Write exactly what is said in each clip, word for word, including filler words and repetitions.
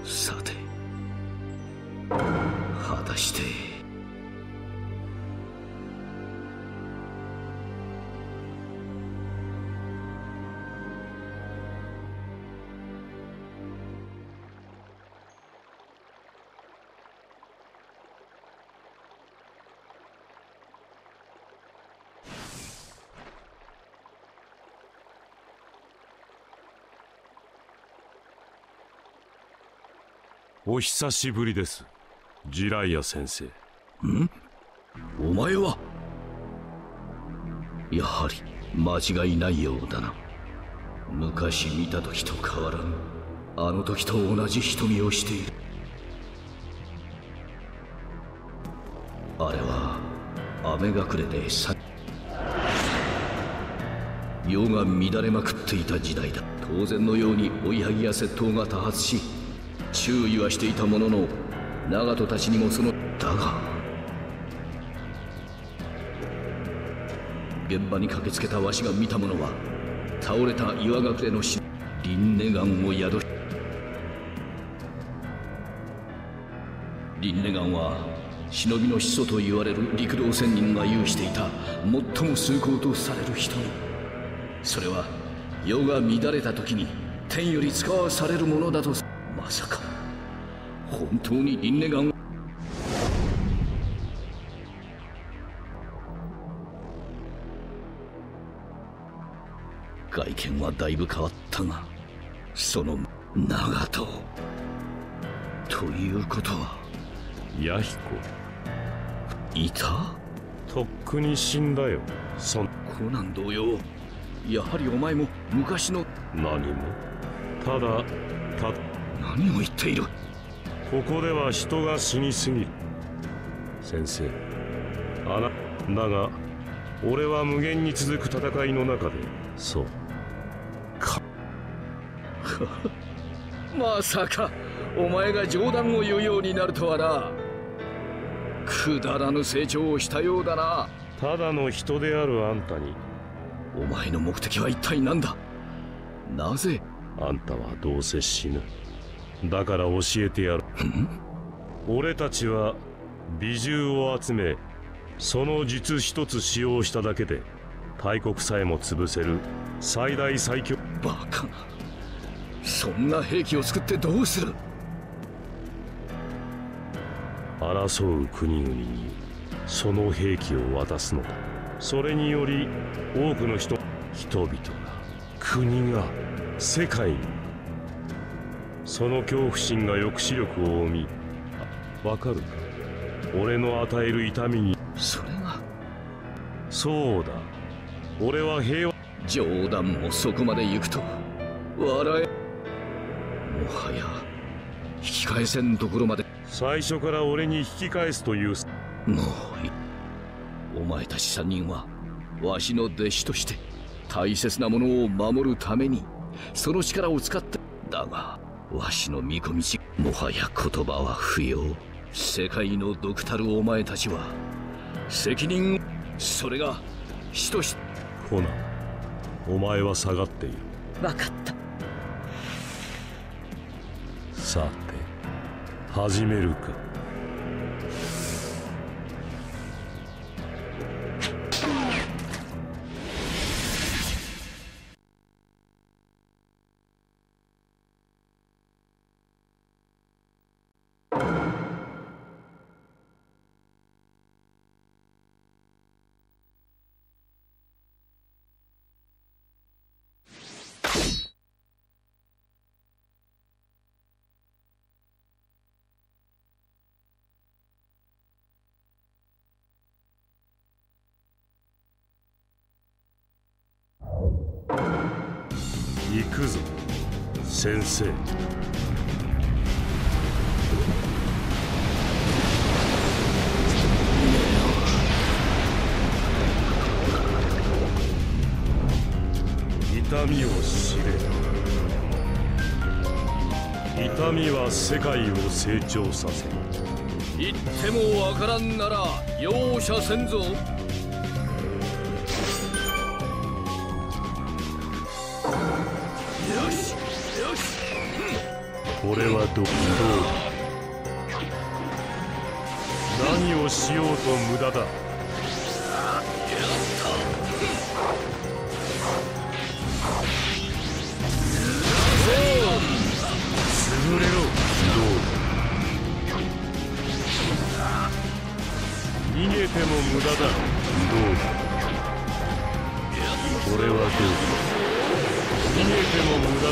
さて果たしてお久しぶりです、ジライア先生。 ん？お前はやはり間違いないようだな。昔見た時と変わらぬあの時と同じ瞳をしている。あれは雨隠れでさ世が乱れまくっていた時代だ。当然のように追いはぎや窃盗が多発し、注意はしていたものの、長門たちにもそのだが現場に駆けつけたわしが見たものは、倒れた岩隠れの死リンネガンを宿し、リンネガンは忍びの始祖と言われる陸道仙人が有していた最も崇高とされる瞳。それは世が乱れた時に天より使わされるものだと。まさか本当にリンネガン。外見はだいぶ変わったが、その長門ということは弥彦いた？ とっくに死んだよ。そんコナン同様、やはりお前も昔の。 何も。ただた何を言っている？ ここでは人が死にすぎる。先生、あなだが俺は無限に続く戦いの中で、そうかまさかお前が冗談を言うようになるとはな。くだらぬ成長をしたようだな。 ただの人であるあんたに。 お前の目的は一体何だ？なぜ？ あんたはどうせ死ぬ。だから教えてやる。俺たちは美獣を集め、その術一つ使用しただけで大国さえも潰せる最大最強。 バカな。そんな兵器を作ってどうする？ 争う国々にその兵器を渡すのだ。それにより多くの人人々が、国が、世界にその恐怖心が抑止力を生み、わかるか？俺の与える痛みに。 それが。 そうだ、俺は平和。 冗談もそこまで行くと笑え。もはや引き返せんところまで。 最初から俺に引き返すという。 もういい。お前たち三人はわしの弟子として大切なものを守るためにその力を使って。だがわしの見込みし、もはや言葉は不要。世界の毒たるお前たちは責任を。それが死として。 コナン、お前は下がっている。 分かった。 さて始めるか。行くぞ先生。痛みを知れ。痛みは世界を成長させる。 言ってもわからんなら容赦せんぞ。よしよし、 これはどうだ。何をしようと無駄だ。潰れろ。どうだ。逃げても無駄だ。どうだ。これはどうだ。逃げても無駄だ。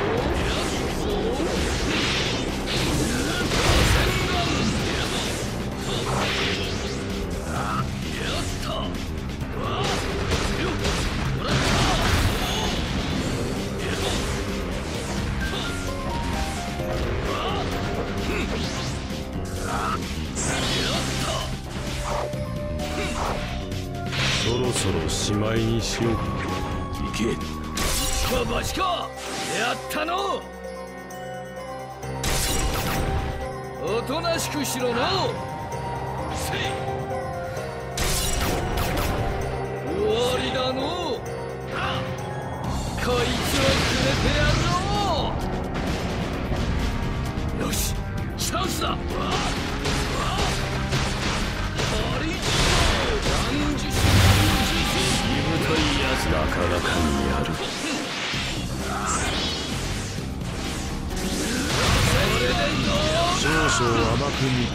そろそろしまいにしようか。行け。 かばしか。やったの。おとなしくしろの。せい。終わりだの。こいつをくれてやるぞ。よし、チャンスだ。なかなかにやる。 少々甘く見て。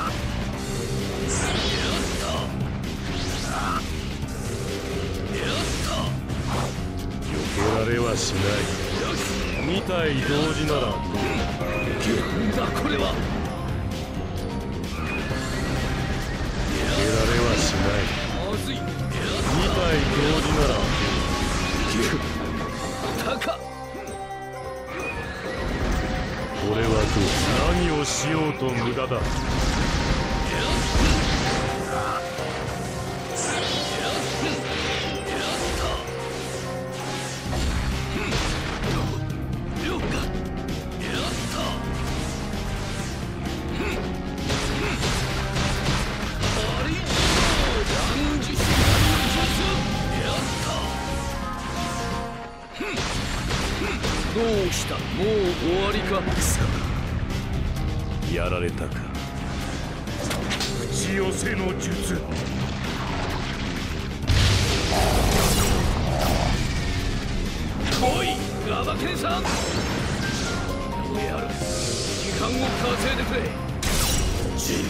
避けられはしない。に体同時ならどうだ。これは避けられはしない。 まずい。 に体同時なら高っ。 これはどう。何をしようと無駄だ。 どうした。もう終わりか。 やられたか。口寄せの術。 来いガバケンさん。どうやる。時間を稼いでくれ。じ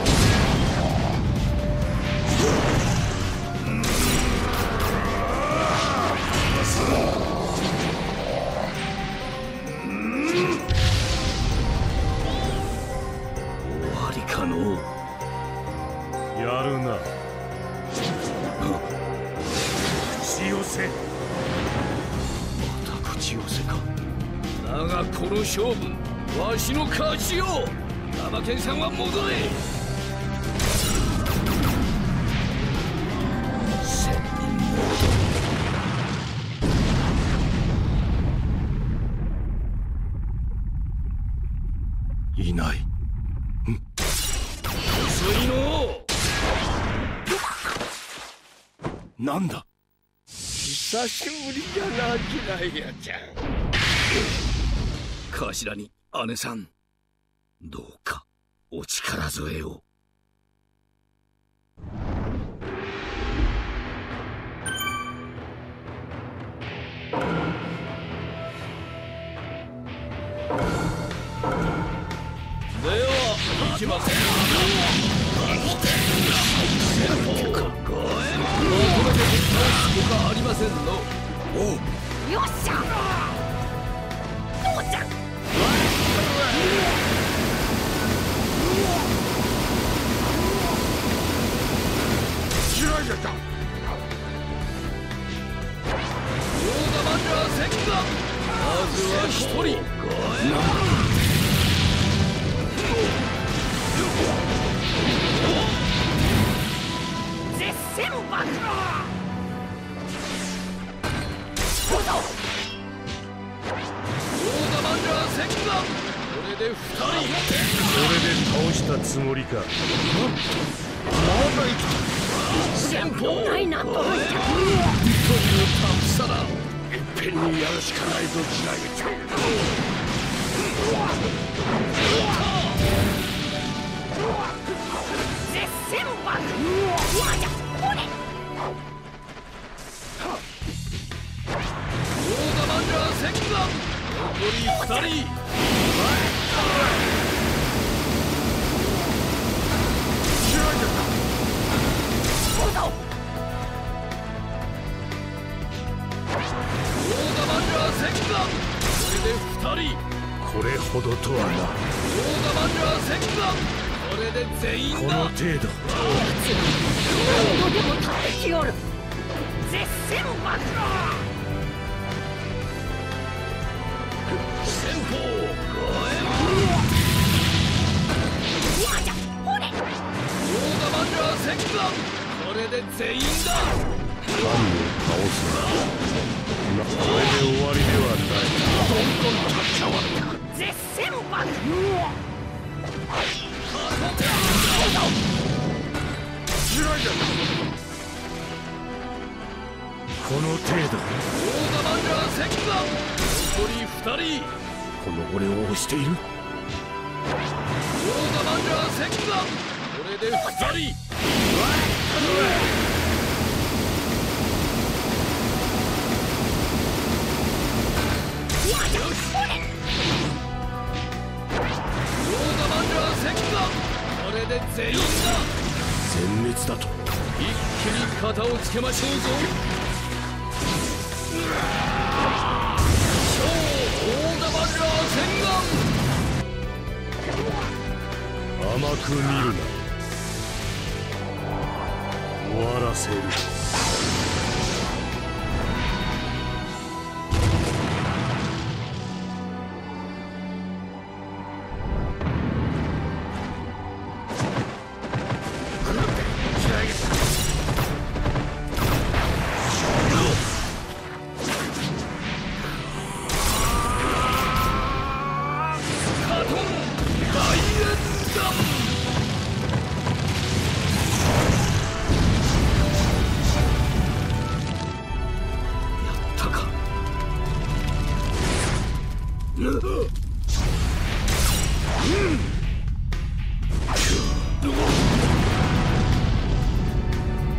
やるな。口寄せ。 また口寄せか。だがこの勝負わしの勝ちよ。ガバケンさんは戻れ。千人戻れ。いない。なんだ。 久しぶりじゃな、ジライアちゃん。 頭に姉さん、どうかお力添えを。では行きます。他ありませんの。おう。 よっしゃ。父ちゃん。 ジライアちゃん。 ヨーダマンダー戦艦。まずは一人。 絶戦爆破。 ヨーダマンダー戦艦。これで二人。 それで倒したつもりか。 先方ないなと。というタフさだ。 いっぺんにやるしかないぞ、ジライアちゃん。 二人そうだ。 オーダマンラー戦艦。これで二人。 これほどとはな。 オーダマンラー戦艦。これで全員だ。 この程度。 何度でも立ってきよる。絶戦爆破。 先方ごえ今じゃほれ。 オーダマンラー戦艦。これで全員だ。 神を倒すな。これで終わりではない。 どんどん立ち上がった。 絶戦爆破。 この程度。 オーダマンラー戦艦。残り二人。 この俺を押している。 オーダマンラー戦艦。これで二人。 今じゃほれ。 オーダマンラー戦艦。これで全員だ。 全滅だと。 一気に型をつけましょうぞ。超オーダマンラー戦艦。 甘く見るな。終わらせる。 うん